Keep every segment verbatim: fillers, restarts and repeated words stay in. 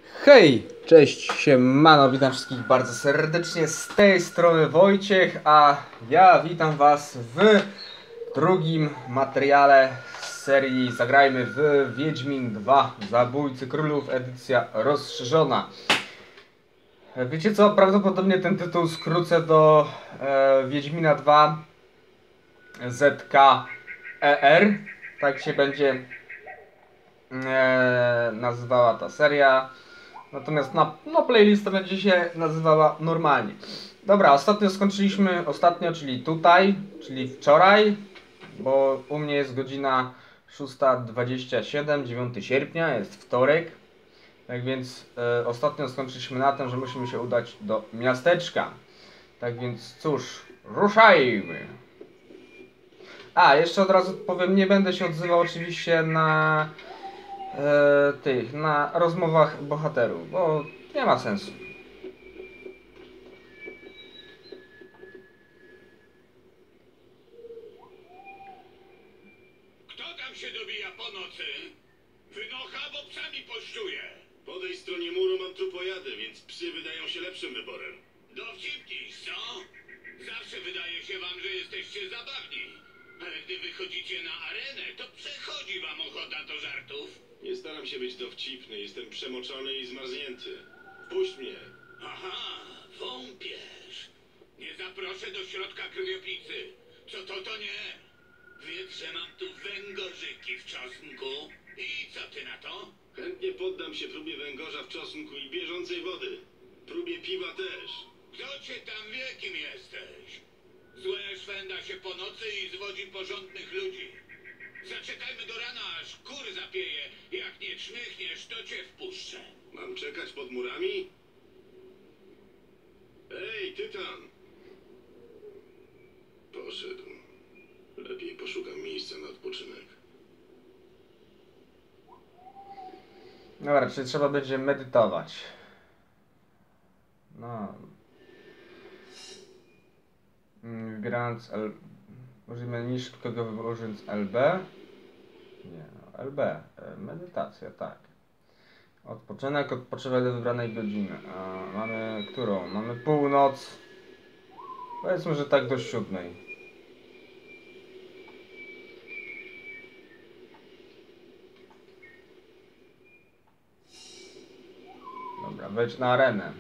Hej, cześć, siemano, witam wszystkich bardzo serdecznie, z tej strony Wojciech, a ja witam was w drugim materiale z serii Zagrajmy w Wiedźmin dwa Zabójcy Królów, edycja rozszerzona. Wiecie co, prawdopodobnie ten tytuł skrócę do e, Wiedźmina dwa Z K E R, tak się będzie e, nazywała ta seria. Natomiast na, no, playlista będzie się nazywała normalnie. Dobra, ostatnio skończyliśmy, ostatnio, czyli tutaj, czyli wczoraj, bo u mnie jest godzina szósta dwadzieścia siedem, dziewiątego sierpnia, jest wtorek. Tak więc e, ostatnio skończyliśmy na tym, że musimy się udać do miasteczka. Tak więc cóż, ruszajmy! A, jeszcze od razu powiem, nie będę się odzywał oczywiście na e, tych, na rozmowach bohaterów, bo nie ma sensu. Kto tam się dobija po nocy? Wynocha, bo psami poszczuje. Po tej stronie muru mam trupojadę, więc psy wydają się lepszym wyborem. Dowcipniś, co? Zawsze wydaje się wam, że jesteście zabawni. Ale gdy wychodzicie na arenę, to przechodzi wam ochota do żartów. Nie staram się być dowcipny, jestem przemoczony i zmarznięty. Puść mnie. Aha, wąpiesz. Nie zaproszę do środka krwiopicy. Co to, to nie. Wiedz, że mam tu węgorzyki w czosnku. I co ty na to? Chętnie poddam się próbie węgorza w czosnku i bieżącej wody. Próbie piwa też. Kto cię tam wie, kim jesteś? Złe szwenda się po nocy i zwodzi porządnych ludzi. Zaczekajmy do rana, aż kur zapieje. Jak nie czmychniesz, to cię wpuszczę. Mam czekać pod murami? Ej, ty tam! Poszedł. Lepiej poszukam miejsca na odpoczynek. Dobra, czyli trzeba będzie medytować. No. Mm, Wybierając L... Użyjmy menu szybkiego wyboru, użyjąc L B. Nie, no, L B. E, Medytacja, tak. Odpoczynek, odpoczywaj do wybranej godziny. A mamy którą? Mamy północ. Powiedzmy, że tak do siódmej. Dobra, wejdź na arenę.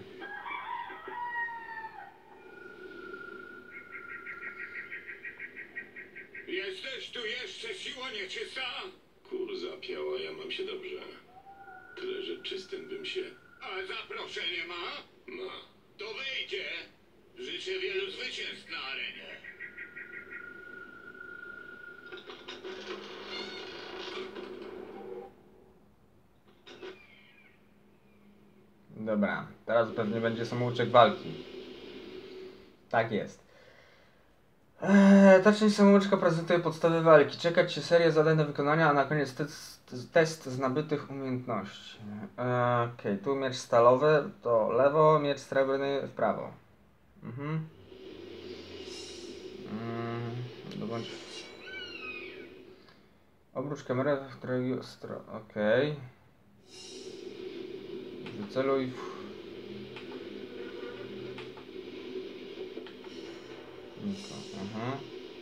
Jesteś tu jeszcze, siło nieczysta? Kur zapiał, a ja mam się dobrze. Tyle, że czystym bym się... A zaproszenie ma? Ma. To wyjdzie. Życzę wielu zwycięstw na arenie. Dobra, teraz pewnie będzie samouczek walki. Tak jest. Eee, ta część samouczka prezentuje podstawy walki. Czekać się serię zadań do wykonania, a na koniec test, test z nabytych umiejętności. Eee, Okej, okay. Tu miecz stalowy, to lewo, miecz srebrny w prawo. Mhm. Mm, dobądź. Obróć kamerę w której stronę. Okej. Okay. Wyceluj w... Miko, aha.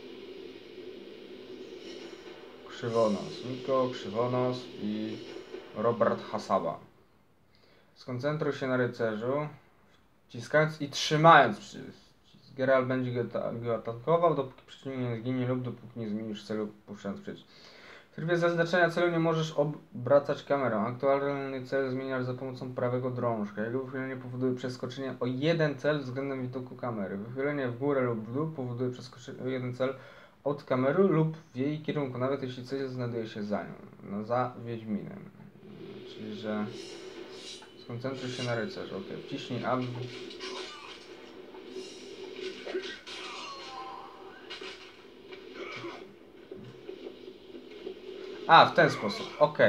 Krzywonos, Miko, Krzywonos i Robert Hasaba. Skoncentruj się na rycerzu, wciskając i trzymając przycisk. Geralt będzie go, go atakował, dopóki przeciwnik nie zginie lub dopóki nie zmienisz celu, puszczając przycisk. W trybie zaznaczenia celu nie możesz obracać kamerą. Aktualny cel zmieniasz za pomocą prawego drążka. Jego wychylenie powoduje przeskoczenie o jeden cel względem widoku kamery. Wychylenie w górę lub w dół powoduje przeskoczenie o jeden cel od kamery lub w jej kierunku, nawet jeśli cel znajduje się za nią. No, za Wiedźminem. Czyli, że skoncentruj się na rycerzu. Ok, wciśnij Ab. A, w ten sposób, ok.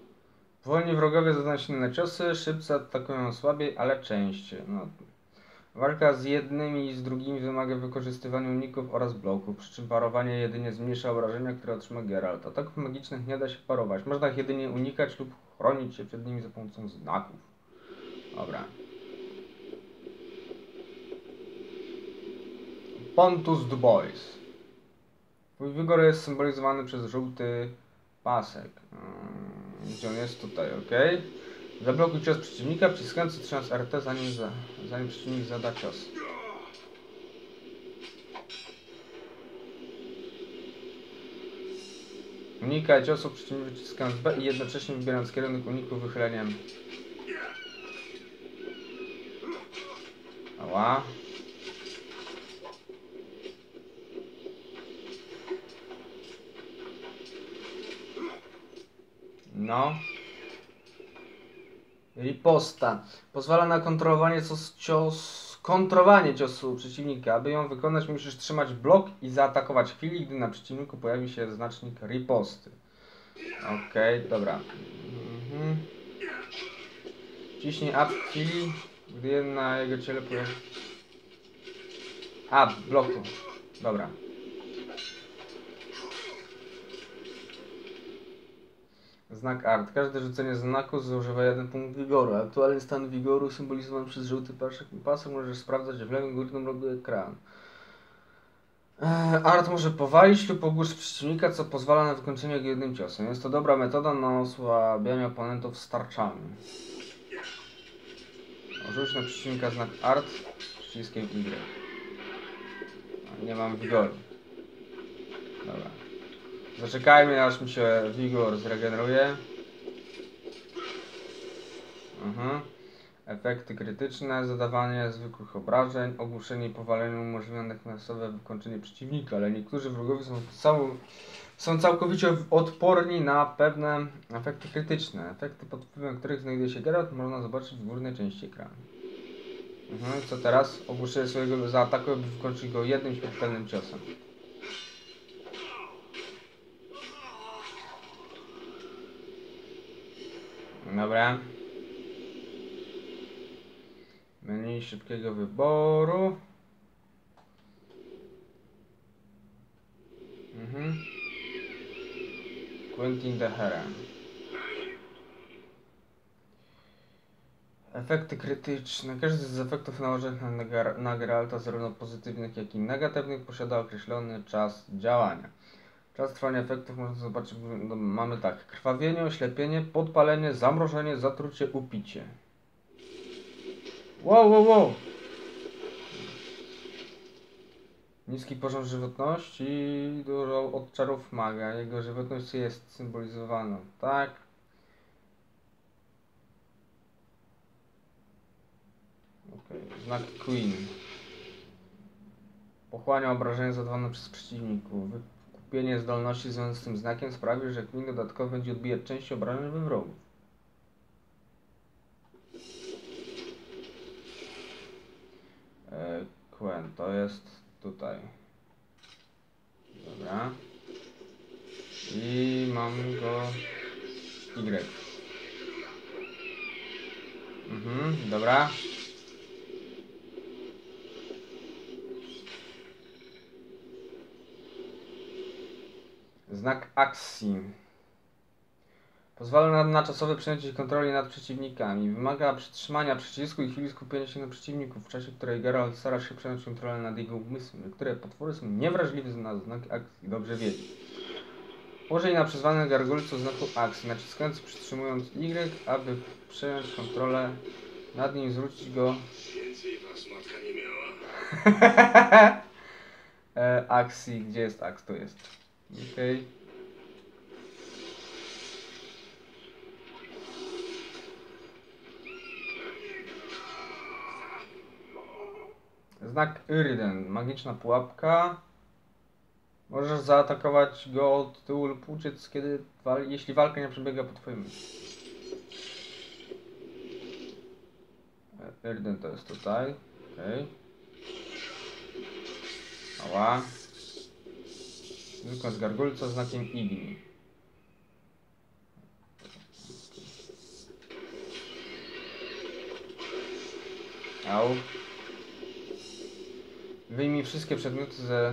Wolni wrogowie zadają się na ciosy, szybcy atakują słabiej, ale częściej. No, Walka z jednymi i z drugimi wymaga wykorzystywania uników oraz bloków, przy czym parowanie jedynie zmniejsza obrażenia, które otrzyma Geralt. Ataków magicznych nie da się parować, można ich jedynie unikać lub chronić się przed nimi za pomocą znaków. Dobra. Pontus du Bois. Twój wygór jest symbolizowany przez żółty pasek. Hmm, gdzie on jest? Tutaj, ok. Zablokuj cios przeciwnika, przyciskając trzymasz R T zanim, za, zanim przeciwnik zada cios. Unikaj ciosów przeciwnika wyciskając B i jednocześnie wybierając kierunek uniku wychyleniem. Ała. No. Riposta. Pozwala na kontrolowanie cios, cios, kontrowanie ciosu przeciwnika. Aby ją wykonać, musisz trzymać blok i zaatakować w chwili, gdy na przeciwniku pojawi się znacznik riposty. Okej, okay, dobra. Mhm. Ciśnij up w chwili, gdy na jego ciele pojawi... A, bloku. Dobra. Znak art. Każde rzucenie znaku zużywa jeden punkt wigoru. Aktualny stan wigoru symbolizowany przez żółty pasek możesz sprawdzać w lewym górnym rogu ekranu. Art może powalić lub ogłuszyć przeciwnika, co pozwala na wykończenie go jednym ciosem. Jest to dobra metoda na osłabianie oponentów z tarczami. Rzuć na przeciwnika znak art przyciskiem Y. Nie mam wigoru. Dobra. Zaczekajmy, aż mi się wigor zregeneruje. Mhm. Efekty krytyczne, zadawanie zwykłych obrażeń, ogłuszenie i powalenie umożliwia natychmiastowe wykończenie przeciwnika, ale niektórzy wrogowie są, cał są całkowicie odporni na pewne efekty krytyczne. Efekty, pod wpływem których znajduje się Geralt, można zobaczyć w górnej części ekranu. Mhm. Co teraz? Ogłuszenie swojego zaataku, by wykończyć go jednym śmiertelnym ciosem. Dobra. Menu szybkiego wyboru. Mhm. Quentin de Heren. Efekty krytyczne. Każdy z efektów nałożonych na, na Geralta, zarówno pozytywnych, jak i negatywnych, posiada określony czas działania. Czas trwania efektów można zobaczyć, no, mamy tak, krwawienie, oślepienie, podpalenie, zamrożenie, zatrucie, upicie. Wow, wow, wow! Niski poziom żywotności i dużo od czarów maga. Jego żywotność jest symbolizowana, tak? Okay. Znak Queen. Pochłania obrażenia zadawane przez przeciwników. Kupienie zdolności związane z tym znakiem sprawi, że Queen dodatkowo będzie odbijać część obrażeń we wrogów. E, Quen to jest tutaj. Dobra. I mam go Y. Mhm, dobra. Znak akcji. Pozwala na, na czasowe przejęcie kontroli nad przeciwnikami. Wymaga przytrzymania przycisku i chwili skupienia się na przeciwniku, w czasie której Geralt stara się przejąć kontrolę nad jego umysłem. Niektóre potwory są niewrażliwe na znak akcji, dobrze wiedzieć. Użyj na przyzwanych gargulców znaku akcji, naciskając i przytrzymując Y, aby przejąć kontrolę nad nim i zwrócić go... Więcej was matka nie miała. e, akcji, gdzie jest akcja? Tu jest. Okej. Okay. Znak Yrden, magiczna pułapka. Możesz zaatakować go od tyłu lub uciec, kiedy, jeśli walka nie przebiega po twoim. Yrden to jest tutaj. Okej. Okay. Ała. Zwykła z gargulca z znakiem Igni. Au. Wyjmij wszystkie przedmioty ze...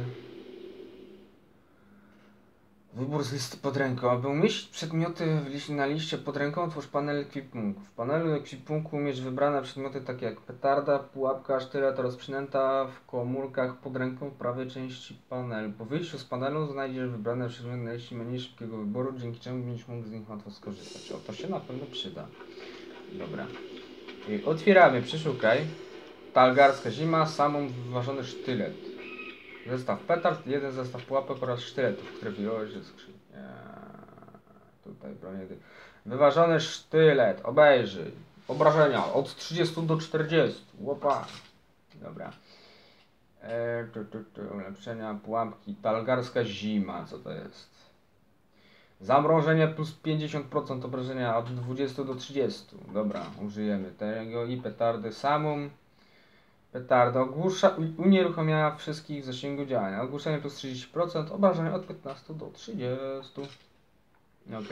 Wybór z listy pod ręką. Aby umieścić przedmioty w liście, na liście pod ręką, otwórz panel ekwipunku. W panelu ekwipunku umiesz wybrane przedmioty takie jak petarda, pułapka, sztylet oraz przynęta w komórkach pod ręką w prawej części panelu. Po wyjściu z panelu znajdziesz wybrane przedmioty na liście menu szybkiego wyboru, dzięki czemu będziesz mógł z nich łatwo skorzystać. O, to się na pewno przyda. Dobra. I otwieramy, przeszukaj. Talgarska zima, samą wyważony sztylet. Zestaw petard, jeden zestaw pułapek oraz sztyletów, które wyjąłeś ze skrzyni. Eee, tutaj bronię. Wyważony sztylet, obejrzyj. Obrażenia od trzydziestu do czterdziestu. Łopa. Dobra. Eee, tu, tu, tu, ulepszenia pułapki. Talgarska zima, co to jest? Zamrożenie plus pięćdziesiąt procent obrażenia od dwudziestu do trzydziestu. Dobra, użyjemy tego i petardy samą. Petarda ogłusza, unieruchomia wszystkich w zasięgu działania. Ogłuszenie plus trzydzieści procent, obrażenia od piętnastu do trzydziestu. Ok.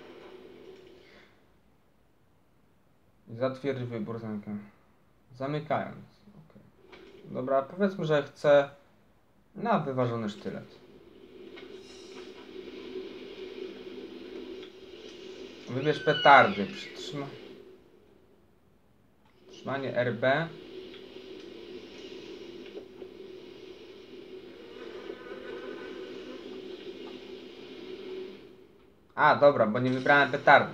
Zatwierdź wybór zamykam. Zamykając. Okay. Dobra, powiedzmy, że chcę na wyważony sztylet. Wybierz petardy. Przytrzyma... Trzymanie R B. A, dobra, bo nie wybrałem petardy.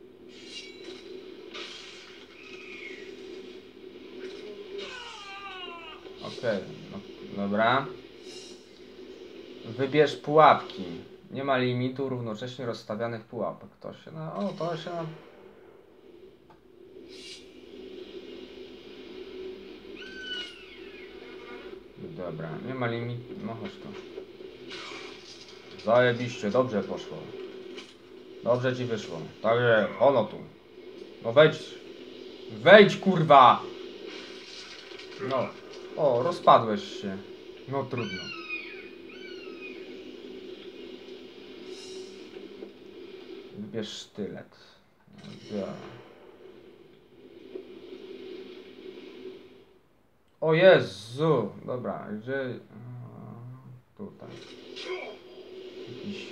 Okej, okay, no, dobra. Wybierz pułapki. Nie ma limitu równocześnie rozstawianych pułapek. To się na... O, to się na... Dobra, nie ma limitu. No chodź tu. Zajebiście, dobrze poszło. Dobrze ci wyszło. Tak jest, ono tu. No wejdź. Wejdź, kurwa! No. O, rozpadłeś się. No trudno. Wybierz sztylet. Ja. O Jezu! Dobra, gdzie... Tutaj. Jakiś...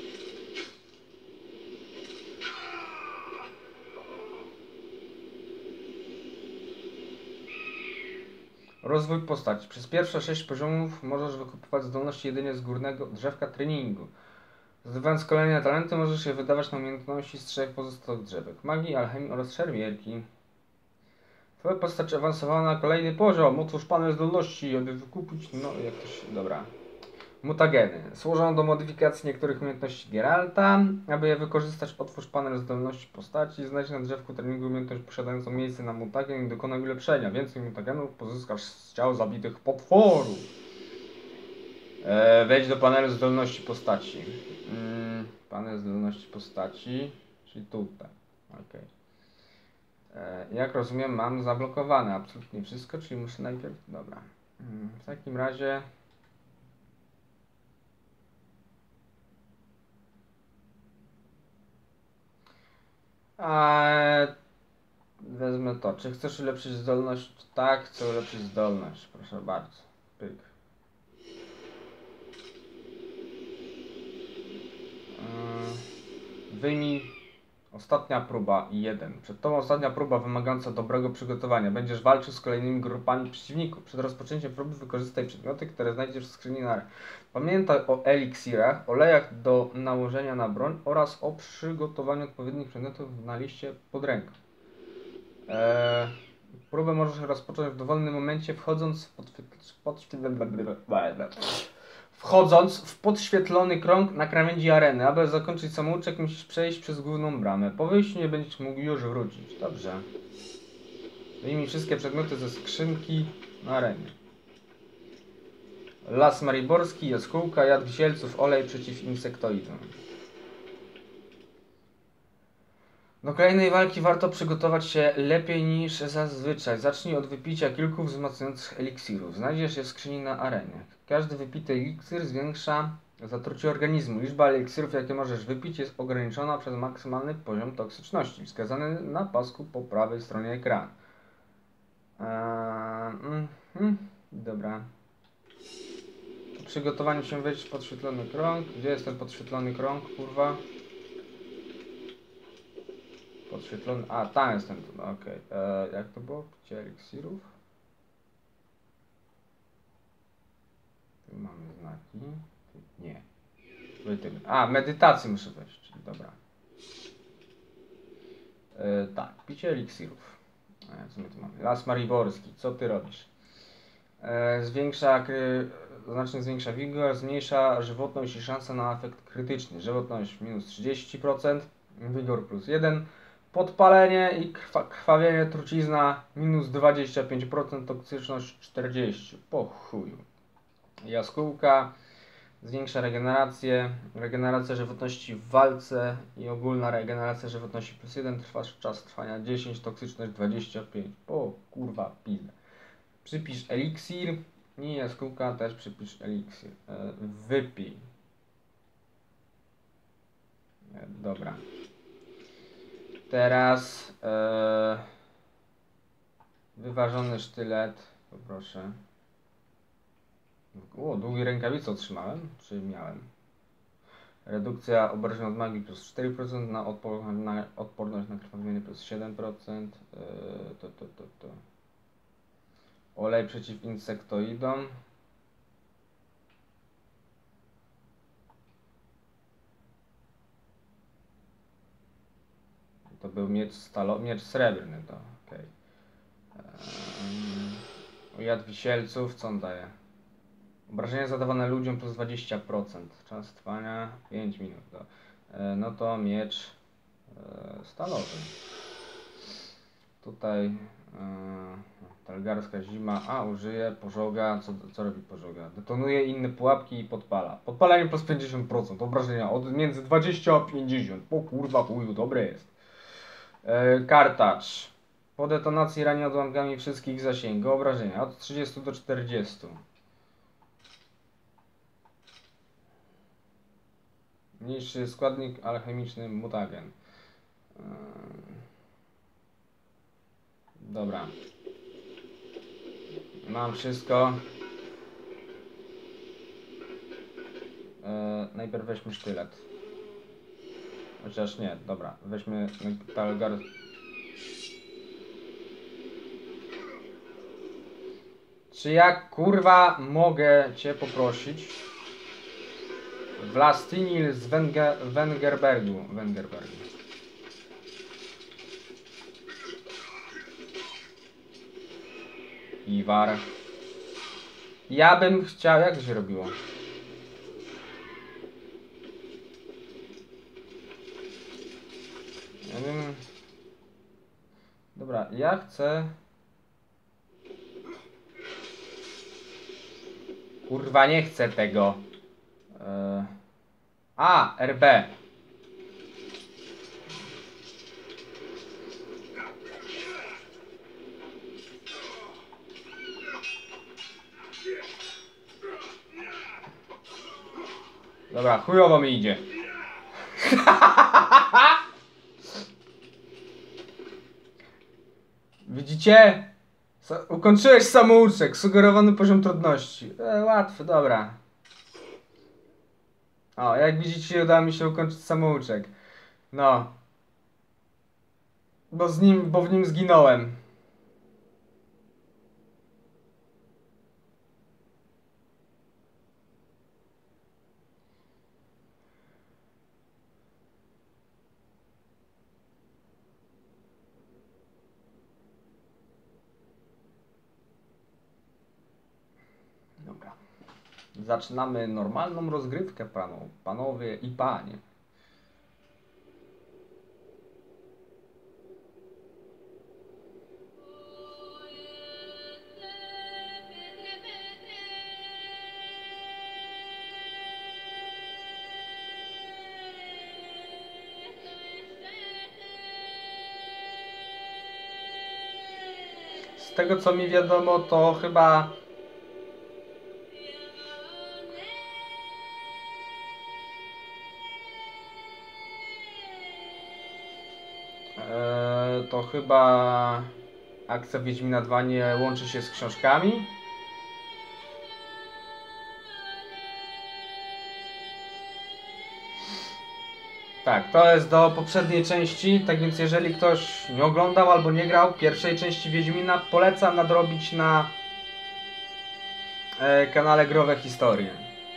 Rozwój postaci. Przez pierwsze sześć poziomów możesz wykupywać zdolności jedynie z górnego drzewka treningu. Zdobywając kolejne talenty możesz je wydawać na umiejętności z trzech pozostałych drzewek. Magii, alchemii oraz szermierki. Twoja postać awansowała na kolejny poziom. Otwórz panel zdolności, aby wykupić... No, jak to się... Dobra. Mutageny. Służą do modyfikacji niektórych umiejętności Geralta. Aby je wykorzystać, otwórz panel zdolności postaci. Znajdź na drzewku treningu umiejętność posiadającą miejsce na mutagen i dokonaj ulepszenia. Więcej mutagenów pozyskasz z ciał zabitych potworów. Eee, wejdź do panelu zdolności postaci. Hmm, panel zdolności postaci, czyli tutaj. Okay. Eee, jak rozumiem, mam zablokowane absolutnie wszystko, czyli muszę najpierw... Dobra. Hmm, w takim razie... Eee, wezmę to. Czy chcesz ulepszyć zdolność? Tak, chcę ulepszyć zdolność. Proszę bardzo. Pyk. Eee, wyjmij ostatnia próba i jeden. Przed tobą ostatnia próba wymagająca dobrego przygotowania. Będziesz walczył z kolejnymi grupami przeciwników. Przed rozpoczęciem próby wykorzystaj przedmioty, które znajdziesz w skrzyni na... Pamiętaj o eliksirach, olejach do nałożenia na broń oraz o przygotowaniu odpowiednich przedmiotów na liście pod ręką. Eee, próbę możesz rozpocząć w dowolnym momencie, wchodząc w, podświetlony, wchodząc w podświetlony krąg na krawędzi areny. Aby zakończyć samouczek, musisz przejść przez główną bramę. Po wyjściu nie będziesz mógł już wrócić. Dobrze. Wyjmij wszystkie przedmioty ze skrzynki na arenie. Las mariborski, jaskółka, jad wisielców, olej przeciw insektoidom. Do kolejnej walki warto przygotować się lepiej niż zazwyczaj. Zacznij od wypicia kilku wzmacniających eliksirów. Znajdziesz je w skrzyni na arenie. Każdy wypity eliksir zwiększa zatrucie organizmu. Liczba eliksirów, jakie możesz wypić, jest ograniczona przez maksymalny poziom toksyczności, wskazany na pasku po prawej stronie ekranu. Eee, mm, mm, dobra. przygotowaniu się wejść w podświetlony krąg. Gdzie jest ten podświetlony krąg, kurwa? Podświetlony... A, tam jest ten... Okej. Okay. Jak to było? Gdzie eliksirów? Tu mamy znaki. Tu nie. A, medytacji muszę wejść, czyli dobra. Yy, tak, picie eliksirów. E, co my tu mamy? Las Mariborski, co ty robisz? E, zwiększa, kry, znacznie zwiększa wigor, zmniejsza żywotność i szansa na efekt krytyczny. Żywotność minus trzydzieści procent, wigor plus jeden. Podpalenie i krwa, krwawienie, trucizna minus dwadzieścia pięć procent, toksyczność czterdzieści procent. Po chuju. Jaskółka zwiększa regenerację, regeneracja żywotności w walce i ogólna regeneracja żywotności plus jeden, trwa czas trwania dziesięć, toksyczność dwadzieścia pięć. O kurwa pizdę. Przypisz eliksir i jaskółka też przypisz eliksir. E, wypij. E, dobra. Teraz e, wyważony sztylet, poproszę. O, długie rękawice otrzymałem, czy miałem? Redukcja obrażeń od magii plus cztery procent, na, odpor na odporność na krwawienie plus siedem procent. Yy, to, to, to, to. Olej przeciw insektoidom. To był miecz stalowy, miecz srebrny, to okej. Okay. Yy, jad wisielców, co on daje? Obrażenia zadawane ludziom plus dwadzieścia procent. Czas trwania pięć minut. To, e, no to miecz e, stalowy. Tutaj e, talgarska zima. A, użyje pożoga. Co, co robi pożoga? Detonuje inne pułapki i podpala. Podpalenie plus pięćdziesiąt procent. Obrażenia od między dwadzieścia a pięćdziesiąt. O kurwa chuju, dobre jest. E, kartacz. Po detonacji rani odłamkami wszystkich zasięgów. Obrażenia od trzydziestu do czterdziestu. Niższy składnik alchemiczny mutagen. Yy. Dobra. Mam wszystko. Yy, najpierw weźmy sztylet. Chociaż nie, dobra. Weźmy talgar. Czy ja kurwa mogę cię poprosić? Vlastinil z Wenge Wengerbergu. Wengerbergu. Iwar. Ja bym chciał... Jak to się robiło? Ja bym... Dobra, ja chcę... Kurwa, nie chcę tego. A, R B. Dobra, chujowo mi idzie. Widzicie? Ukończyłeś samouczek. Sugerowany poziom trudności. E, łatwy, dobra. O, jak widzicie, udało mi się ukończyć samouczek. No. Bo z nim, bo w nim zginąłem. Dobra. Zaczynamy normalną rozgrywkę, panu, panowie i panie. Z tego co mi wiadomo, to chyba eee, to chyba akcja Wiedźmina dwa nie łączy się z książkami. Tak, to jest do poprzedniej części, tak więc jeżeli ktoś nie oglądał albo nie grał pierwszej części Wiedźmina, polecam nadrobić na e, kanale Growe Historie.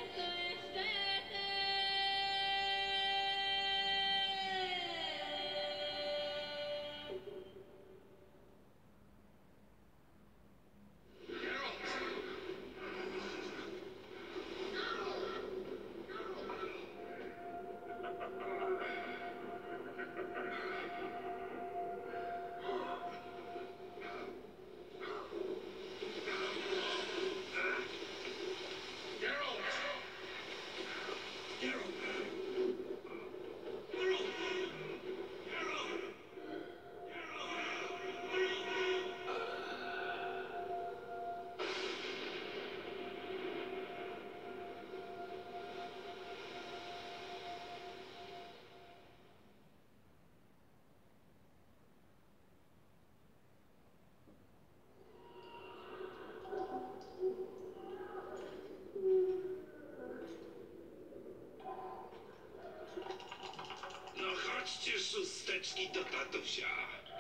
No chodźcie, szósteczki do tatusia.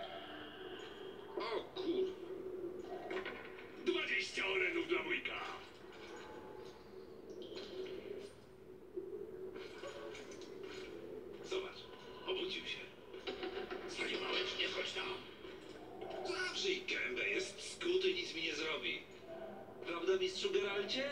O kur... Dwadzieścia orenów dla wujka. Zobacz, obudził się. Zwariowałeś, nie wchodź tam. Zawrzyj gębę, jest skuty, nic mi nie zrobi. Prawda, mistrzu Geralcie?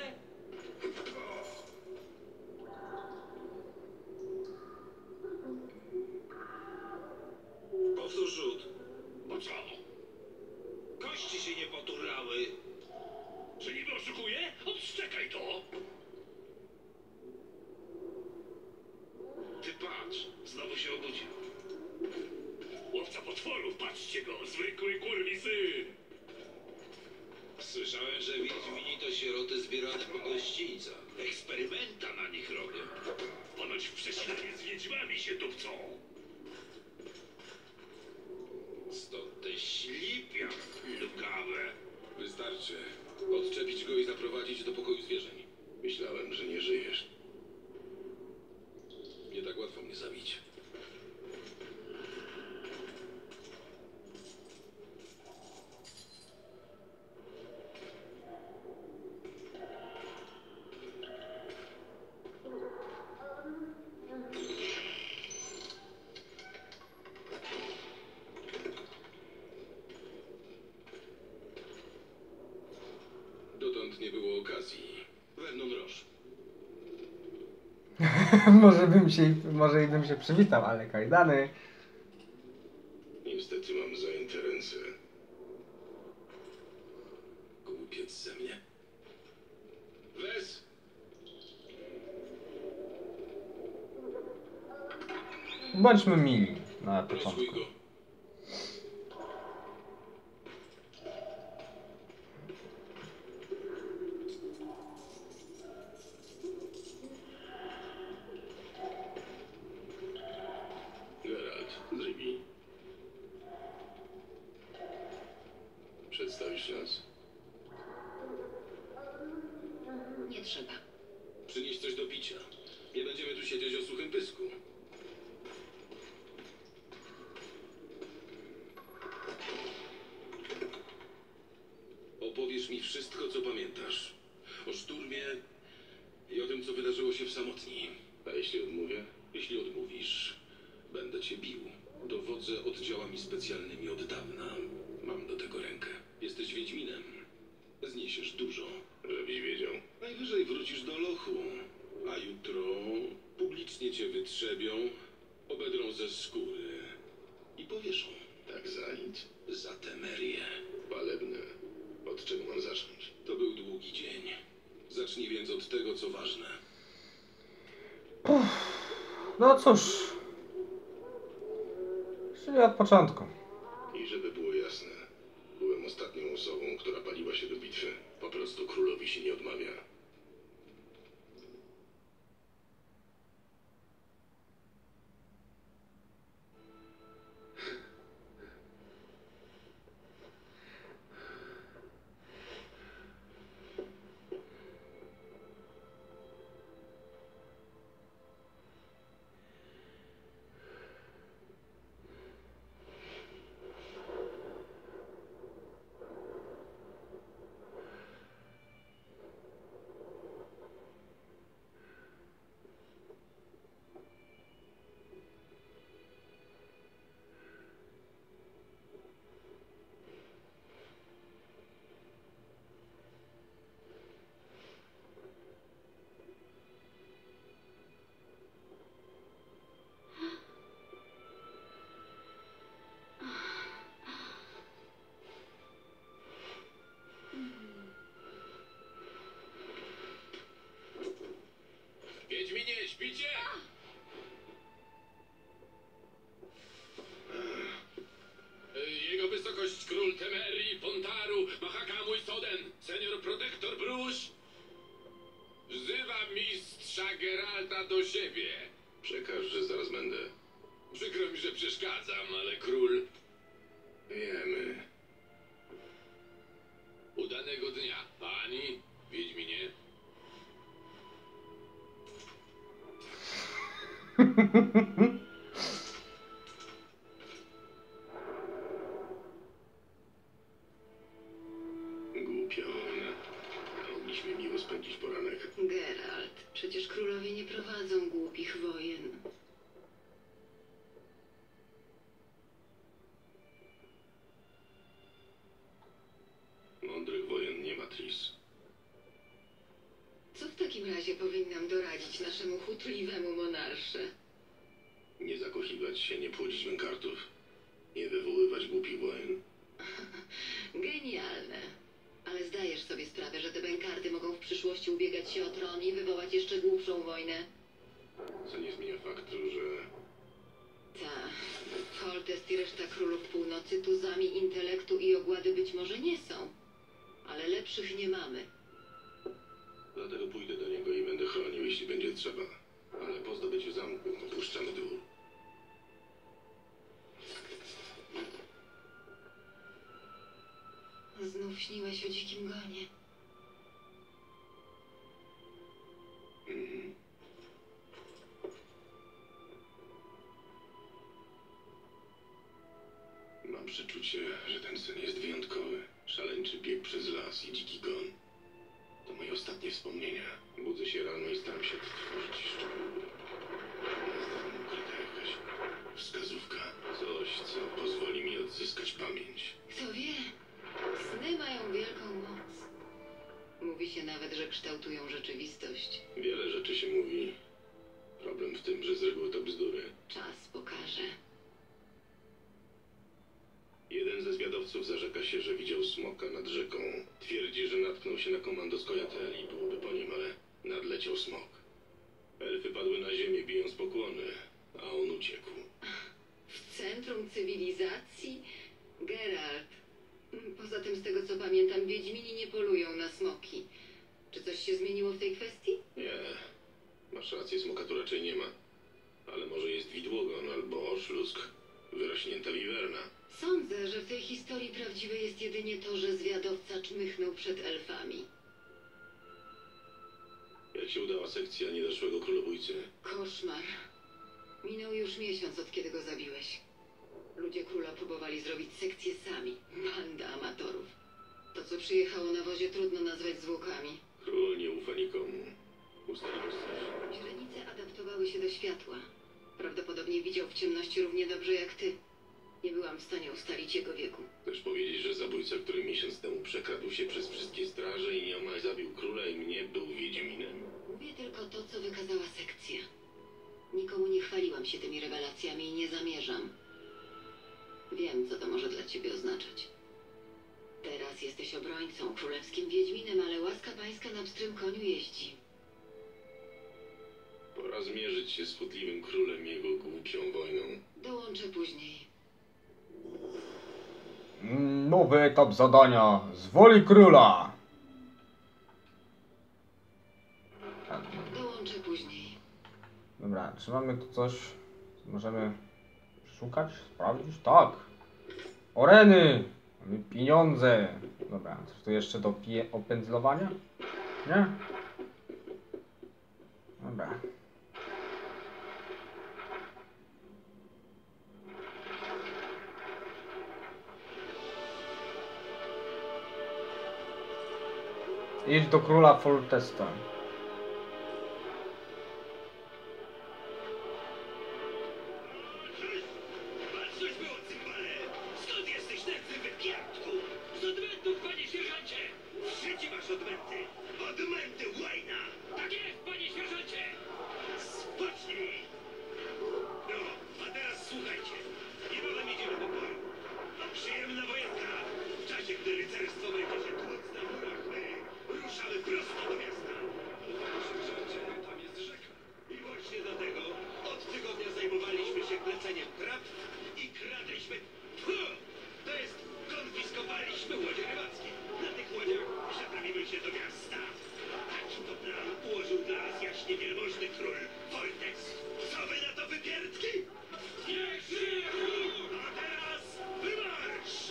Powtórz rzut. Po co? Kości się nie poturlały. Czy niby oszukuję? Odszczekaj to! Ty patrz, znowu się obudził. Łowca potworów, patrzcie go, zwykły kurwi syn. Słyszałem, że wiedźmini to sieroty zbierane po gościńcach. Eksperymenta na nich robią. Ponoć w przesilanie z wiedźmami się dupcą. Stąd te ślipia lukawe. Wystarczy. Odczepić go i zaprowadzić do pokoju zwierzeń. Myślałem, że nie żyjesz. Nie tak łatwo mnie zabić. Dotąd nie było okazji. Vernon Roche. może bym się, może i bym się przywitał, ale kajdany. Niestety mam zajęte ręce. Głupiec ze mnie. Wes! Bądźmy mili na Rozchuj początku. go. Geralt, Drivi. Przedstawisz nas? Nie trzeba. Przynieś coś do picia. Nie będziemy tu siedzieć o suchym pysku. Opowiesz mi wszystko, co pamiętasz. O szturmie i o tym, co wydarzyło się w Samotni. A jeśli odmówię? Jeśli odmówisz, będę cię bił. Dowodzę oddziałami specjalnymi od dawna. Mam do tego rękę. Jesteś Wiedźminem. Zniesiesz dużo. Żebyś wiedział. Najwyżej wrócisz do lochu. A jutro publicznie cię wytrzebią, obedrą ze skóry i powieszą. Tak za nic? Za temerię. Palebne. Od czego mam zacząć? To był długi dzień. Zacznij więc od tego, co ważne. No cóż. Czyli od początku. I żeby było jasne, byłem ostatnią osobą, która paliła się do bitwy. Po prostu królowi się nie odmawia. gada do siebie. Przekaż, że zaraz będę. Przykro mi, że przeszkadzam, ale król... Wiemy. Udanego dnia, pani Wiedźminie. Głupia ona. Mogliśmy miło spędzić poranek. Geralt, przecież królowie nie prowadzą głupich wojen. Mądrych wojen nie ma, Tris. Co w takim razie powinnam doradzić naszemu chutliwemu monarsze? Nie zakochiwać się, nie płodzić mękartów. Nie wywoływać głupich wojen. Genialne. Ale zdajesz sobie sprawę, że te bękarty mogą w przyszłości ubiegać się o tron i wywołać jeszcze głupszą wojnę? Co nie zmienia faktu, że... Ta, Foltest i reszta królów północy tuzami intelektu i ogłady być może nie są. Ale lepszych nie mamy. Dlatego pójdę do niego i będę chronił, jeśli będzie trzeba. Ale po zdobyciu zamku opuszczamy dwór. Znów śniłeś o dzikim gonie. Mhm. Mam przeczucie, że ten sen jest wyjątkowy. Szaleńczy bieg przez las i dziki gon. To moje ostatnie wspomnienia. Budzę się rano i staram się odtworzyć szczegóły. Jest tam ukryta jakaś wskazówka. Coś, co pozwoli mi odzyskać pamięć. Kto wie? Sny mają wielką moc. Mówi się nawet, że kształtują rzeczywistość. Wiele rzeczy się mówi. Problem w tym, że z reguły to bzdury. Czas pokaże. Jeden ze zwiadowców zarzeka się, że widział smoka nad rzeką. Twierdzi, że natknął się na komando z Kojatel i byłoby po nim, ale nadleciał smok. Elfy padły na ziemię, bijąc pokłony, a on uciekł. W centrum cywilizacji? Geralt. Poza tym, z tego co pamiętam, Wiedźmini nie polują na smoki. Czy coś się zmieniło w tej kwestii? Nie, masz rację, smoka tu raczej nie ma. Ale może jest widłogon albo oszlusk, wyrośnięta wiwerna. Sądzę, że w tej historii prawdziwe jest jedynie to, że zwiadowca czmychnął przed elfami. Jak się udała sekcja niedoszłego królobójcy? Koszmar. Minął już miesiąc, od kiedy go zabiłeś. Ludzie króla próbowali zrobić sekcję sami. Banda amatorów. To, co przyjechało na wozie, trudno nazwać zwłokami. Król nie ufa nikomu. Ustalił coś. Źrenice adaptowały się do światła. Prawdopodobnie widział w ciemności równie dobrze jak ty. Nie byłam w stanie ustalić jego wieku. Chcesz powiedzieć, że zabójca, który miesiąc temu przekradł się przez wszystkie straże i nieomal zabił króla i mnie, był Wiedźminem? Mówię tylko to, co wykazała sekcja. Nikomu nie chwaliłam się tymi rewelacjami i nie zamierzam. Wiem, co to może dla ciebie oznaczać. Teraz jesteś obrońcą, królewskim wiedźminem, ale łaska pańska na pstrym koniu jeździ. Pora zmierzyć się z chutliwym królem i jego głupią wojną. Dołączę później. Nowy etap zadania z woli króla. Dołączę później. Dobra, czy mamy tu coś, co możemy szukać, sprawdzić? Tak. Oreny! Mamy pieniądze. Dobra, coś tu jeszcze do pie- opędzlowania? Nie? Dobra. Idź do króla Foltesta. Baczność było, cymbale! Skąd jesteś nędzny wypierdku? Z odmętów, panie sierżancie! W życiu masz odmęty! Odmęty, łajna! Tak jest, panie sierżancie! Spocznij! No, a teraz słuchajcie. Niebawem jedziemy do boju. To przyjemna wojenka. W czasie, gdy rycerstwo będzie się tłuc na murach, my ruszamy prosto do miasta. właśnie wielmożny król Wojtek. Co wy na to wypierdki? Niech żyje król! A teraz wymarsz!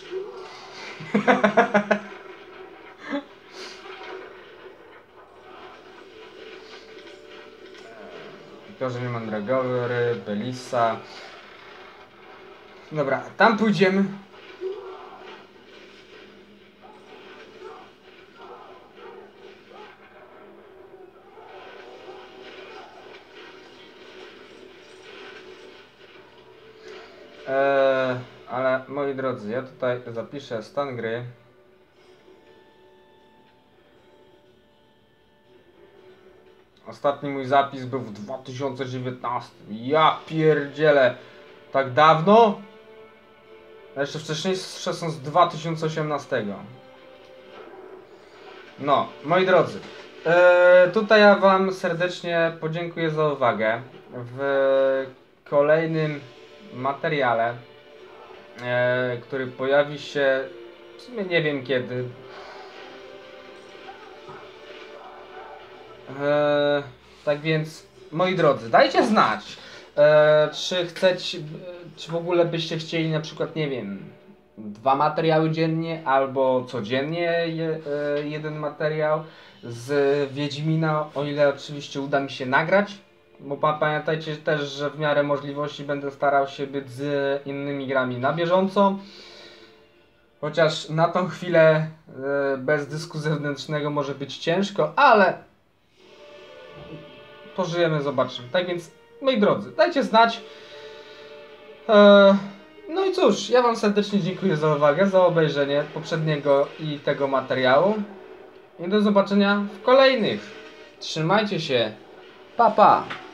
Korzeń mandragory, Belisa. Dobra, tam pójdziemy. Eee, ale moi drodzy, ja tutaj zapiszę stan gry. Ostatni mój zapis był w dwa tysiące dziewiętnastym. Ja pierdzielę. Tak dawno? A jeszcze wcześniejsze są z dwa tysiące osiemnastego. No, moi drodzy. Yy, tutaj ja wam serdecznie podziękuję za uwagę. W kolejnym materiale, yy, który pojawi się, w sumie nie wiem kiedy. Eee, tak więc, moi drodzy, dajcie znać, eee, czy chcecie, czy w ogóle byście chcieli na przykład, nie wiem, dwa materiały dziennie albo codziennie je, e, jeden materiał z Wiedźmina, o ile oczywiście uda mi się nagrać, bo pa, pamiętajcie też, że w miarę możliwości będę starał się być z innymi grami na bieżąco. Chociaż na tą chwilę e, bez dysku zewnętrznego może być ciężko, ale pożyjemy, zobaczymy. Tak więc, moi drodzy, dajcie znać. Eee, no i cóż, ja wam serdecznie dziękuję za uwagę, za obejrzenie poprzedniego i tego materiału. I do zobaczenia w kolejnych. Trzymajcie się. Pa, pa.